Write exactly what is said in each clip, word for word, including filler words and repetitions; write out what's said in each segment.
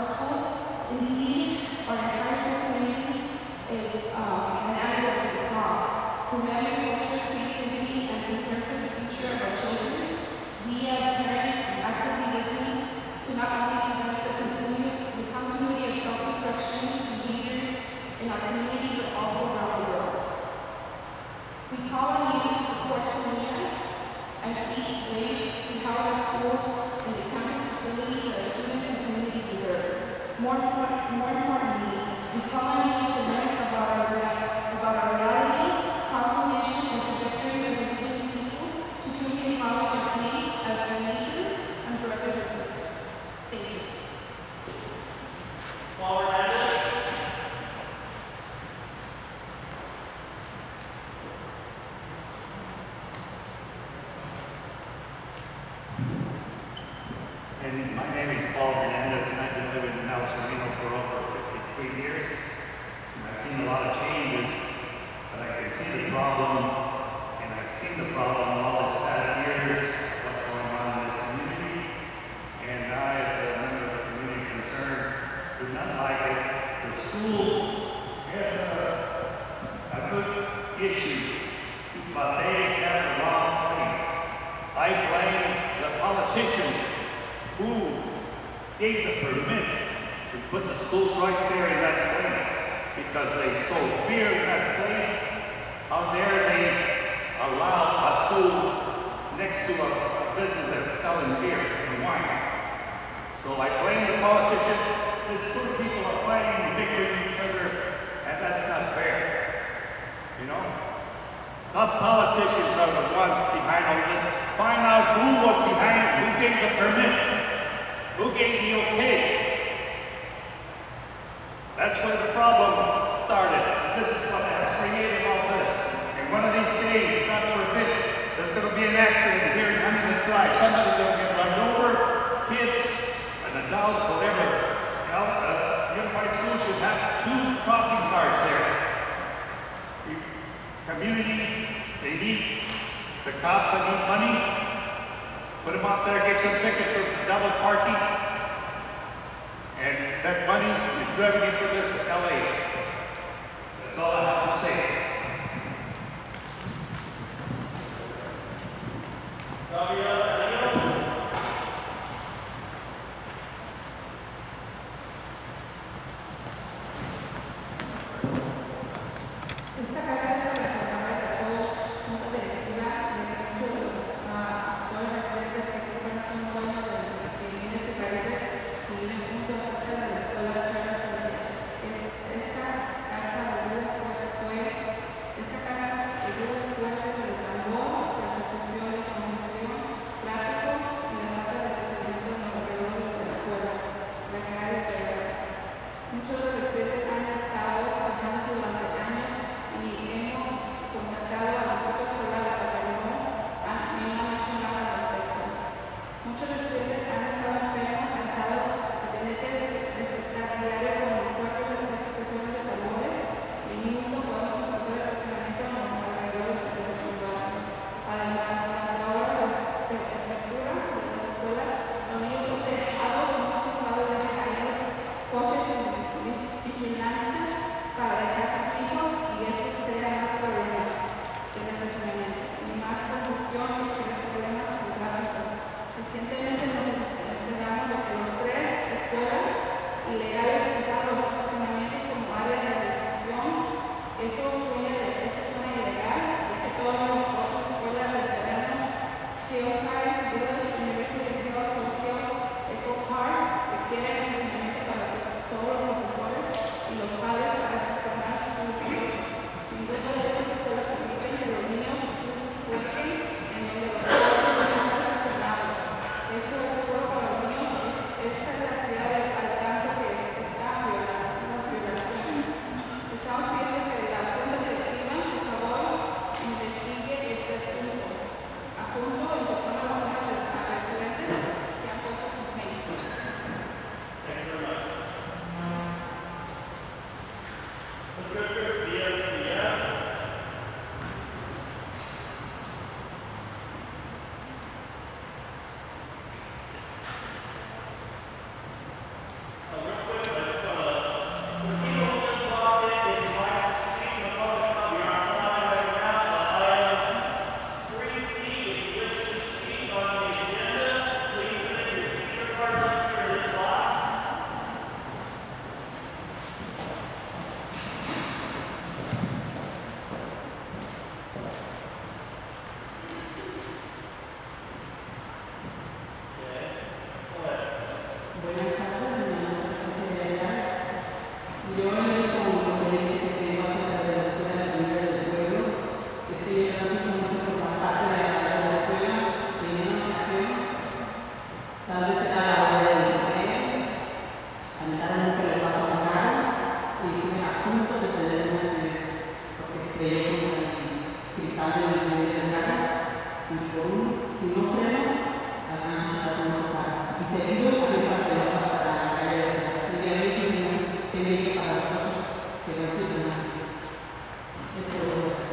school. Indeed, our entire school community is um, an advocate to this cause. Through memory, culture, creativity, and concern for the future of our children, we as parents actively looking to not only prevent the, continue, the continuity of self-destruction behaviors in our community, but also around the world. We call on you to support Salinas and seek ways to house our schools in the campus facilities that our students and community deserve. More, important, more importantly, we call on you to learn about our, about our reality, transformation, and trajectories as Indigenous people to truly acknowledge our place as our neighbors and brothers and sisters. Thank you. Paul Hernandez. And my name is Paul Hernandez, and I've been living in El Sereno for over fifty-three years. And I've seen a lot of changes, but I can see the problem, and I've seen the problem all this past years, what's going on in this community. And I, as a member of the community concerned, do not like it. The school has a, a good issue, but they have the wrong place. I blame the politicians who gave the permit to put the schools right there in that place because they sold beer in that place. How dare they allow a school next to a, a business that's selling beer and wine? So I blame the politicians. These poor people are fighting and bickering each other, and that's not fair. You know? The politicians are the ones behind all this. Find out who was behind it, who gave the permit. Who gave the okay? That's where the problem started. This is what has created all this. And one of these days, God forbid, there's going to be an accident here in Huntington Drive. Somebody's going to get run over, kids, an adult, whatever. Well, uh, Unified School should have two crossing guards there. The community, they need the cops that need money. Put them out there, get some tickets for double parking, and that money is revenue for this L A. That's all I have to say. Esta carta es para las palabras de todos, junta directiva de todos los residentes que ocupan un dueño de bienes y raíces y viven juntos cerca de la escuela de Charles Soria. Esta carta de ayuda fue, esta carta de ayuda fuerte del tambor, persecución, congestión, tráfico y la falta de estacionamiento en los alrededores de la escuela, la calle de Pedro. Muchos de los residentes han estado quejándose durante años y hemos contactado a la Junta Escolar, pero no han, ni han hecho nada al respecto. Muchos residentes han estado enfermos, cansados de tener que despertar diario con los fuertes de las persecuciones de tambores y nunca podemos encontrar estacionamiento en los alrededores del lugar. Además, a la hora de escritura de las escuelas, los niños son dejados y muchos padres dejan ahí los coches en vigilancia para dejar sus hijos y esto crea más problemas en el estacionamiento y más congestión y crea problemas en el tráfico. Recientemente nos enteramos de que las tres escuelas ilegales usaron los estacionamientos como área de recreación. Eso suena, eso suena ilegal, ya que todas las otras escuelas del terreno, Hillside, Village, University of Hills, Collegium, Echo Park, requieren estacionamiento para todos los profesores y los padres para estacionar sus hijos. Ninguna de estas escuelas permiten que los niños jueguen en donde los padres no están estacionados. Esto es solo para los niños. Esta es la ciudad al tanto que lamentablemente le pasó a Caro y estuve a punto de tener un accidente porque estrellé con el cristal del medio del carro y por un, si no freno, alcanzo a estar con carro. Y seguido también para que no hasta la calle de atrás. Y de ahí sí tenía que pagar los coches que no sirven nada. Esto es lo que es.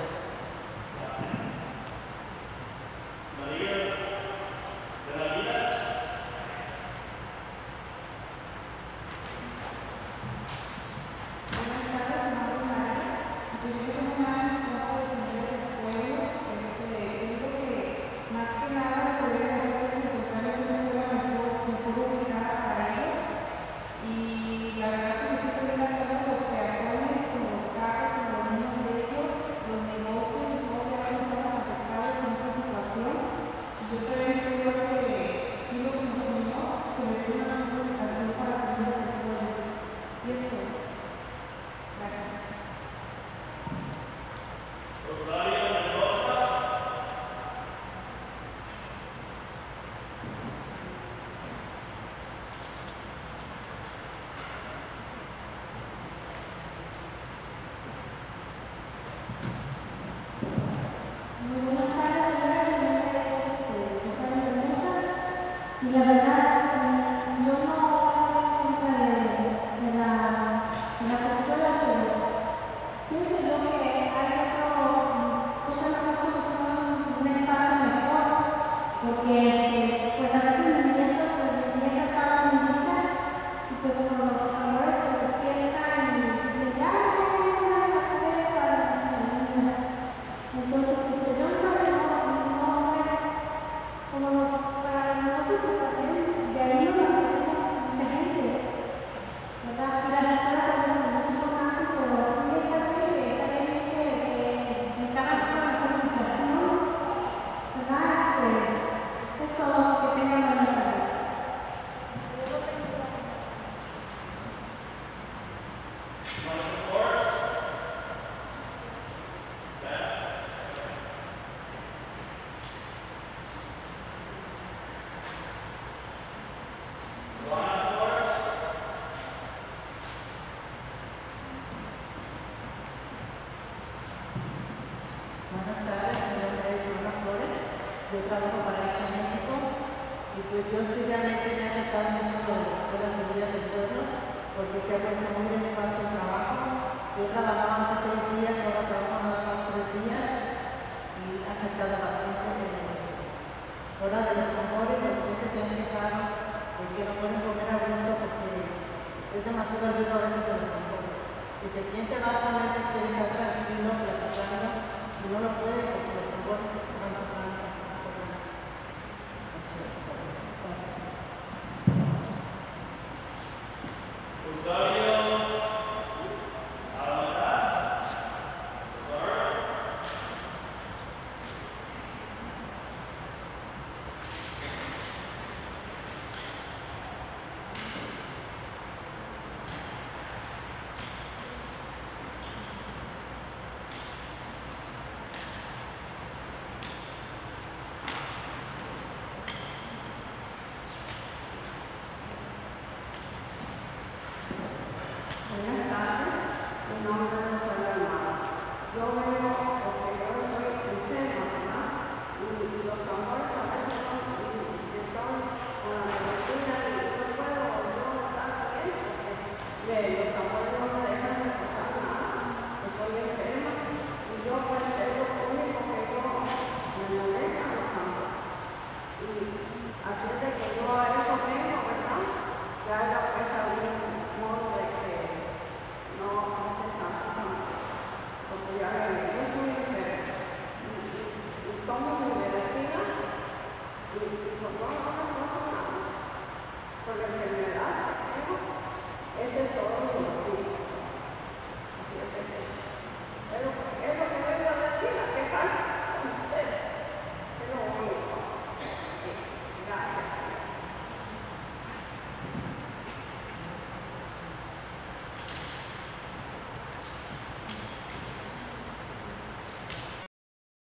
Buenas tardes, mi nombre es María. Yo quiero tomar un poco de sentido del pueblo. Este, yo digo que más que nada lo que deben hacer es encontrarles una escuela mejor, mejor ubicada para ellos. Y la verdad que me siento bien atenta con los peatones, con los carros, con los niños de ellos, los negocios y todo ya que estamos afectados con esta situación. Y yo también estoy lo que pido como Señor que les dé una mejor ubicación para salir de ese pueblo. Y esto. Gracias. Muy buenas tardes, señora. Mi nombre es este, Rosario Mendoza. Y la verdad, mm, yo no estoy en contra de, de, la, de las escuelas, pero pienso yo que hay otro, mm, otra mejor solución, un espacio mejor, porque este, pues a veces mis nietos, pues mi nieta estaba bonita, y pues con los amores se despierta y dice, ya, ya, ya, ya, la cabeza, dice la niña. Entonces, este, yo no, no, no es como los, para nosotros también, de ahí nos aprendemos mucha gente, ¿verdad? Y las escuelas también son muy importantes, pero sí está bien que está bien que, que buscar una mejor ubicación, ¿verdad? Este, es todo lo que tengan en la mente. Buenas tardes, mi nombre es Luna Flores, yo trabajo para Hecho México y pues yo sí realmente me ha afectado mucho lo de las escuelas seguidas del pueblo porque se ha puesto muy despacio el trabajo. Yo trabajaba antes seis días, ahora trabajo nada más tres días y ha afectado bastante el negocio. Ahora de los tambores, los clientes se han quejado de que no pueden comer a gusto porque es demasiado ruido a veces de los tambores. Y si el cliente va a comer, pues quiere estar tranquilo, platicando, y no lo puede porque los tambores se están tocando. Eso es todo. Gracias. Buenas tardes, mi nombre es Rosario Almada. Yo vengo porque yo estoy enferma, ¿verdad? Y los tambores a veces son, están con la medicina y no puedo no estar bien porque los tambores